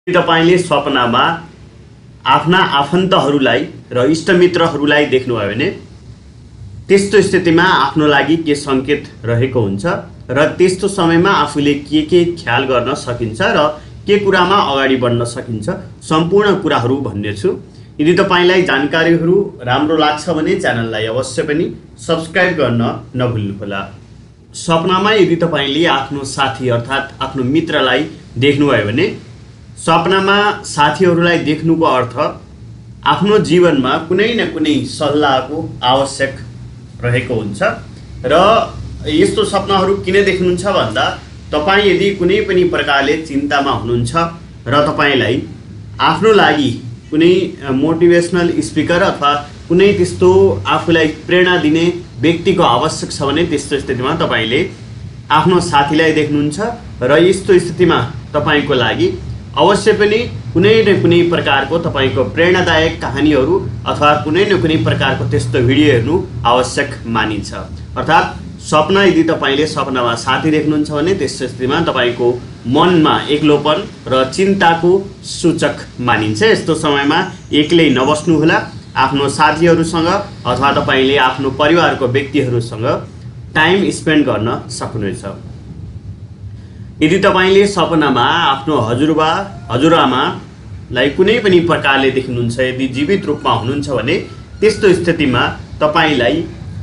तपाईले सपनामा आफ्ना आफन्तहरूलाई र इष्टमित्रहरूलाई देख्नुभयो भने त्यस्तो स्थितिमा आफ्नो लागि के संकेत रहेको हुन्छ र त्यस्तो समयमा आफूले के ख्याल गर्न सकिन्छ र के कुरामा अगाडि बढ्न सकिन्छ सम्पूर्ण कुराहरू भन्नेछु। यदि तपाईलाई जानकारीहरू राम्रो लाग्छ भने च्यानललाई अवश्य पनि सब्स्क्राइब गर्न नभुल्नुहोला। सपनामा यदि तपाईले आफ्नो साथी अर्थात् आफ्नो मित्रलाई देख्नुभयो भने सपनामा साथीहरूलाई देख्नुको अर्थ आफ्नो जीवनमा कुनै न कुनै सल्लाहको आवश्यक रहेको हुन्छ र यस्तो सपनाहरू किन देख्नुहुन्छ भन्दा तपाई यदि कुनै पनि प्रकारले चिन्तामा हुनुहुन्छ र तपाईलाई आफ्नो लागि कुनै मोटिभेसनल स्पिकर अथवा कुनै त्यस्तो आफूलाई प्रेरणा दिने व्यक्तिको आवश्यक छ भने त्यस्तो स्थितिमा तपाईले आफ्नो साथीलाई देख्नुहुन्छ र यस्तो स्थितिमा तपाईको लागि अवश्य पनि कुनै न कुनै प्रकारको तपाईको प्रेरणादायक कहानीहरू अथवा कुनै न कुनै प्रकारको त्यस्तो भिडियो हेर्नु आवश्यक मानिन्छ। अर्थात् सपना यदि तपाईले सपनामा साथी देख्नुहुन्छ भने त्यस्तो स्थितिमा तपाईको मनमा एक्लोपन र चिन्ताको सूचक मानिन्छ। यस्तो समयमा एक्लै नबस्नुहोला, आफ्नो साथीहरूसँग अथवा तपाईले आफ्नो परिवारको व्यक्तिहरूसँग टाइम स्पेन्ड गर्न सक्नुहुनेछ। यदि तपाईले सपनामा आफ्नो हजुरबा हजुरआमालाई कुनै पनि प्रकारले देख्नुहुन्छ, यदि जीवित रूपमा हुनुहुन्छ भने त्यस्तो स्थितिमा तपाईलाई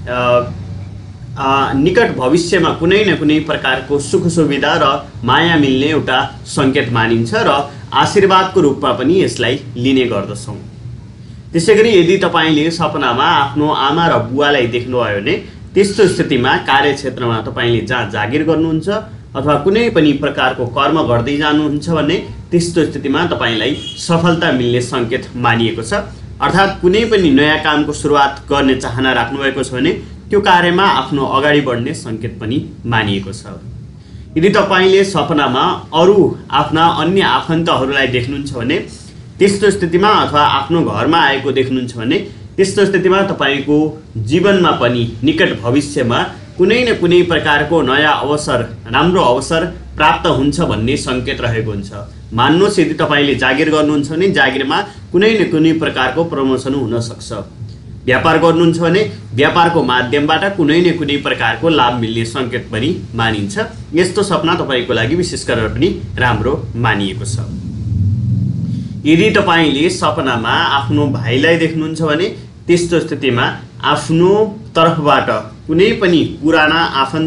निकट भविष्यमा कुनै न कुनै प्रकारको सुख सुविधा र माया मिल्ने एउटा संकेत मानिन्छ र आशीर्वादको रूपमा पनि यसलाई लिने गर्दछौँ। त्यसैगरी यदि तपाईले सपनामा आफ्नो आमा र बुवालाई देख्नुभयो भने त्यस्तो स्थितिमा कार्यक्षेत्रमा तपाईले जहाँ जागिर गर्नुहुन्छ अथवा कुनै पनि प्रकारको कर्म गर्दै जानुहुन्छ भने त्यस्तो स्थितिमा तपाईलाई सफलता मिल्ने संकेत मानिएको छ। अर्थात् कुनै पनि नयाँ कामको सुरुवात गर्ने चाहना राख्नुभएको छ भने त्यो कार्यमा आफ्नो अगाडि बढ्ने संकेत पनि मानिएको छ। यदि तपाईले सपनामा अरू आफ्ना अन्य आफन्तहरूलाई देख्नुहुन्छ भने त्यस्तो स्थितिमा अथवा आफ्नो घरमा आएको देख्नुहुन्छ भने त्यस्तो स्थितिमा तपाईको जीवनमा पनि निकट भविष्यमा कुनै न कुनै प्रकारको नयाँ अवसर, राम्रो अवसर प्राप्त हुन्छ भन्ने संकेत रहेको हुन्छ। मान्नुहोस् यदि तपाईले जागिर गर्नुहुन्छ भने जागिरमा कुनै न कुनै प्रकारको प्रमोसन हुन सक्छ। व्यापार गर्नुहुन्छ भने व्यापारको माध्यमबाट कुनै न कुनै प्रकारको लाभ मिल्ने संकेत पनि मानिन्छ। यस्तो सपना तपाईको लागि विशेष गरेर पनि राम्रो मानिएको छ। यदि तपाईले सपनामा आफ्नो भाइलाई देख्नुहुन्छ भने त्यस्तो स्थितिमा आफ्नो तर्फबाट कुनै पनि पुराना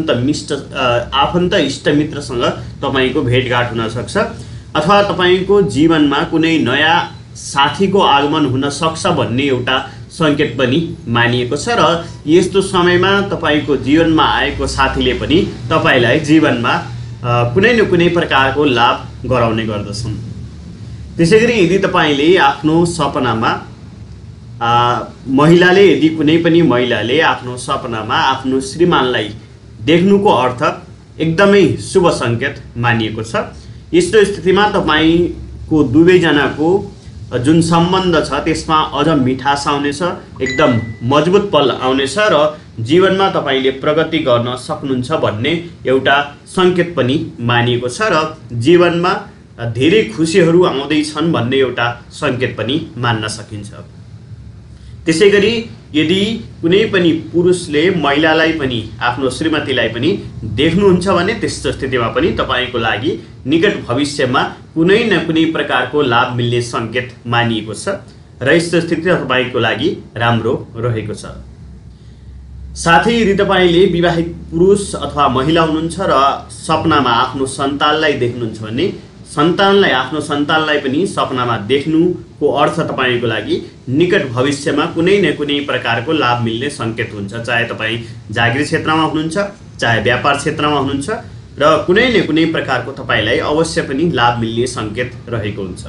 आफन्त इष्टमित्रसँग तपाईको भेटघाट हुन सक्छ अथवा तपाईको जीवनमा कुनै नयाँ साथीको आगमन हुन सक्छ भन्ने एउटा संकेत पनि मानिएको छ र यस्तो समयमा तपाईको जीवनमा आएको साथीले पनि तपाईलाई जीवनमा कुनै न कुनै प्रकारको लाभ गराउने गर्दछन्। त्यसैगरी यदि तपाईले आफ्नो सपनामा महिलाले यदि कुनै पनि महिलाले आफ्नो सपनामा आफ्नो श्रीमानलाई देख्नुको अर्थ एकदमै शुभ संकेत मानिएको छ। यस्तो स्थितिमा तपाईको दुवैजनाको जुन सम्बन्ध छ त्यसमा अझ मिठास आउनेछ, एकदम मजबुत पल आउनेछ र जीवनमा तपाईले प्रगति गर्न सक्नुहुन्छ भन्ने एउटा संकेत पनि मानिएको छ र जीवनमा धेरै खुसीहरू आउँदैछन् भन्ने एउटा संकेत पनि मान्न सकिन्छ। त्यसैगरी यदि कुनै पनि पुरुषले महिलालाई पनि आफ्नो श्रीमतीलाई पनि देख्नुहुन्छ भने त्यस्तो स्थितिमा पनि तपाईको लागि निकट भविष्यमा कुनै न कुनै प्रकारको लाभ मिल्ने संकेत मानिएको छ र यस्तो स्थिति तपाईको लागि राम्रो रहेको छ। साथै यदि तपाईले विवाहित पुरुष अथवा महिला हुनुहुन्छ र सपनामा आफ्नो सन्तानलाई देख्नुहुन्छ भने आफ्नो सन्तानलाई पनि सपनामा देख्नुको अर्थ तपाईको लागि निकट भविष्यमा कुनै न कुनै प्रकारको लाभ मिल्ने संकेत हुन्छ। चाहे तपाई जागिर क्षेत्रमा हुनुहुन्छ, चाहे व्यापार क्षेत्रमा हुनुहुन्छ र कुनै न कुनै प्रकारको तपाईलाई अवश्य पनि लाभ मिल्ने संकेत रहेको हुन्छ।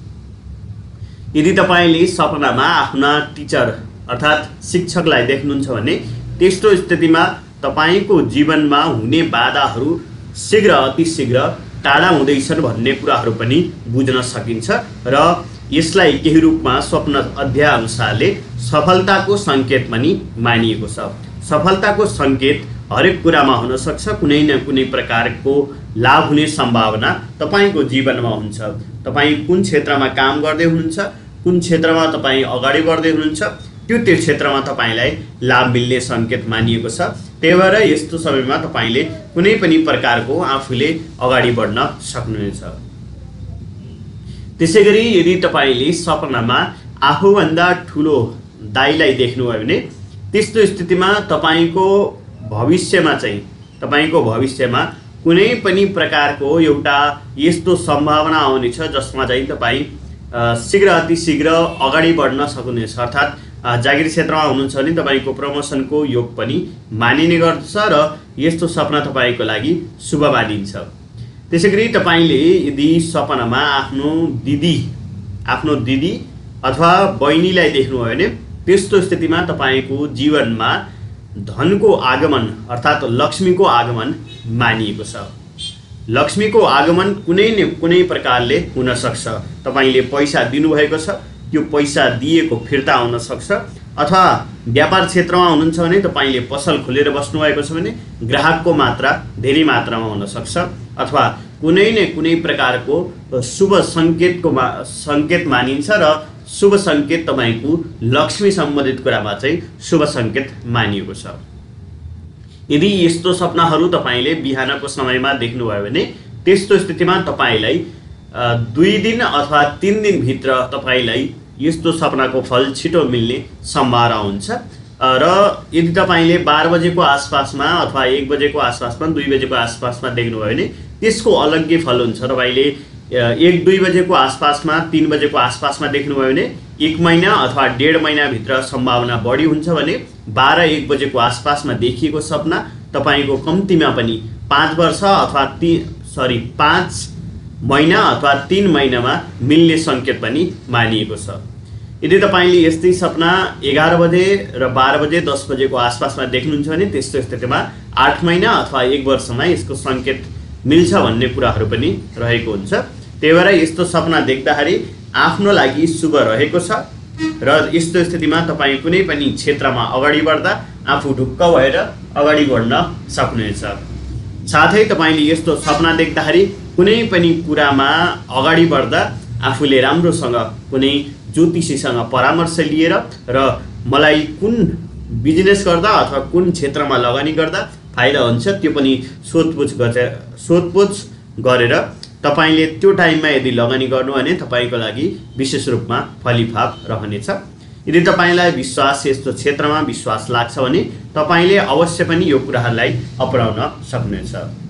यदि तपाईले सपनामा आफ्ना टिचर अर्थात् शिक्षकलाई देख्नुहुन्छ भने त्यस्तो स्थितिमा तपाईको जीवनमा हुने बाधाहरू शीघ्र अतिशीघ्र टाढा हुँदैछन् भन्ने कुराहरू पनि बुझ्न सकिन्छ र यसलाई केही रूपमा स्वप्न अध्याय अनुसारले सफलताको संकेत पनि मानिएको छ। सफलताको संकेत हरेक कुरामा हुन सक्छ। कुनै न कुनै प्रकारको लाभ हुने सम्भावना तपाईको जीवनमा हुन्छ। तपाईँ कुन क्षेत्रमा काम गर्दै हुनुहुन्छ, कुन क्षेत्रमा तपाईँ अगाडि बढ्दै हुनुहुन्छ, त्यो क्षेत्रमा तपाईँलाई लाभ मिल्ने सङ्केत मानिएको छ। त्यही भएर यस्तो समयमा तपाईँले कुनै पनि प्रकारको आफूले अगाडि बढ्न सक्नुहुनेछ। त्यसै गरी यदि तपाईँले सपनामा आफूभन्दा ठुलो दाइलाई देख्नुभयो भने त्यस्तो स्थितिमा तपाईँको भविष्यमा कुनै पनि प्रकारको एउटा यस्तो सम्भावना आउनेछ जसमा चाहिँ तपाईँ अति शीघ्र अगाडि बढ्न सक्नुहुनेछ। अर्थात् जागिर क्षेत्रमा हुनुहुन्छ भने तपाईँको प्रमोसनको योग पनि मानिने गर्दछ र यस्तो सपना तपाईँको लागि शुभ मानिन्छ। त्यसै गरी तपाईँले यदि सपनामा आफ्नो दिदी अथवा बहिनीलाई देख्नुभयो भने त्यस्तो स्थितिमा तपाईँको जीवनमा धनको आगमन अर्थात् लक्ष्मीको आगमन मानिएको छ। लक्ष्मीको आगमन कुनै न कुनै प्रकारले हुन सक्छ। तपाईले पैसा दिनुभएको छ, त्यो पैसा दिएको फिर्ता आउन सक्छ, अथवा व्यापार क्षेत्रमा हुनुहुन्छ भने तपाईले पसल खोलेर बस्नुभएको छ भने ग्राहकको मात्रा धेरै मात्रामा हुन सक्छ, अथवा कुनै न कुनै प्रकारको शुभ सङ्केत मानिन्छ र शुभ सङ्केत तपाईको लक्ष्मी सम्बन्धित कुरामा चाहिँ शुभ सङ्केत मानिएको छ। यदि यस्तो सपनाहरू तपाईले बिहानको समयमा देख्नुभयो भने त्यस्तो स्थितिमा तपाईलाई 2 दिन अथवा 3 दिन भित्र तपाईलाई यस्तो सपनाको फल छिटो मिल्ने सम्भावना हुन्छ। र यदि तपाईले 12 बजेको आसपासमा अथवा 1 बजेको आसपासमा 2 बजेको आसपासमा देख्नुभयो भने त्यसको अलग्गै फल हुन्छ। तपाईले 1-2 बजेको आसपासमा 3 बजेको आसपासमा देख्नुभयो भने 1 महिना अथवा 1.5 महिनाभित्र सम्भावना बढी हुन्छ भने 12-1 बजेको आसपासमा देखिएको सपना तपाईको कम्तीमा पनि 5 वर्ष अथवा 5 महिना अथवा 3 महिनामा मिल्ने सङ्केत पनि मानिएको छ। यदि तपाईले यस्तै सपना 11 बजे र 12 बजे 10 बजेको आसपासमा देख्नुहुन्छ भने त्यस्तो स्थितिमा 8 महिना अथवा 1 वर्षमा यसको सङ्केत मिल्छ भन्ने कुराहरू पनि रहेको हुन्छ। त्यही भएर यस्तो सपना देख्दाखेरि आफ्नो लागि शुभ रहेको छ र यस्तो स्थितिमा तपाईँ कुनै पनि क्षेत्रमा अगाडि बढ्दा आफू ढुक्क भएर अगाडि बढ्न सक्नुहुनेछ। साथै तपाईले यस्तो सपना देख्दाखेरि कुनै पनि कुरामा अगाडि बढ्दा आफूले राम्रोसँग कुनै ज्योतिषीसँग परामर्श लिएर र मलाई कुन बिजनेस गर्दा अथवा कुन क्षेत्रमा लगानी गर्दा फाइदा हुन्छ त्यो पनि सोधपुछ गरेर तपाईले त्यो टाइममा यदि लगानी गर्नु भने तपाईको लागि विशेष रूपमा फलिफाप रहनेछ। यदि तपाईलाई यस्तो क्षेत्रमा विश्वास लाग्छ भने तपाईले अवश्य पनि यो कुराहरूलाई अपनाउन सक्नुहुनेछ।